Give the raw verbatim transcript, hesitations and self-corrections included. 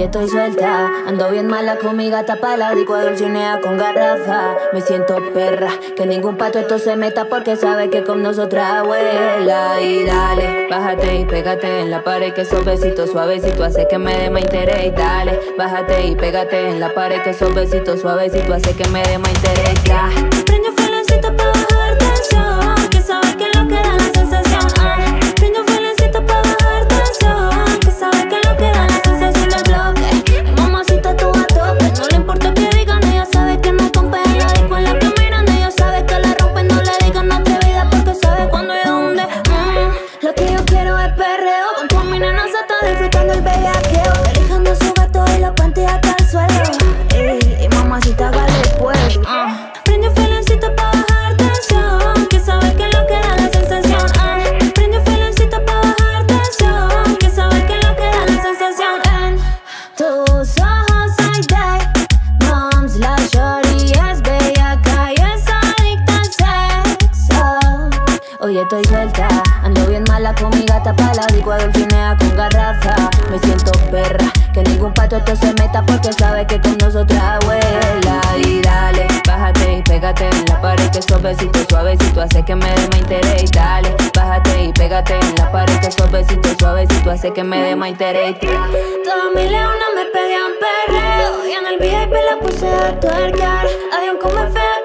Oye, estoy suelta, ando bien mala con mi gata pa' la disco dulcinea con garrafa. Me siento perra, que ningún pato esto se meta porque sabe que con nosotras vuela. Y dale, bájate y pégate en la pared, que esos besitos suavecitos hace que me dé más interés. Y dale, bájate y pégate en la pared, que esos besitos suavecitos hace que me dé más interés. Ya. Prende fuelecito pa' bajar tensión, que sabes que lo que da la sensación. Ay, prende fuelecito pa' bajar tensión, que sabes que lo que da la sensación del bloque. Ay, mamacita, tú a tope, no le importa que digan, ella sabe que no compete. La disco en la que miran, ella sabe que la rompen, no le digan no atrevida porque sabe cuándo y dónde. Mm, lo que yo quiero es perreo, con tu mi nena se está disfrutando el bellaqueo, elijando su gato y la panty hasta el suelo. Ey, y mamacita, dale pues. Uh. Prende felicito pa' bajar tensión, que sabe que lo que da la sensación. Ay, prende felicito pa' bajar tensión, que sabe que lo que da la sensación. En tus ojos hay day moms, la shorty es bellaca y es adicta al sexo. Oye, estoy suelta, ando bien mala con mi gata pa' la disco dulcinea con garrafa. Me siento perra, que ningún pato esto se meta porque sabe que con nosotras vuela. Y dale, bájate y pégate en la pared, que esos besitos suavecitos hace que me dé más interés. Y dale, bájate y pégate en la pared, que esos besitos suavecitos hace que me dé más interés. todas mis leonas me pedían perreo y en el V I P la puse a tuerquear. Hay un come feo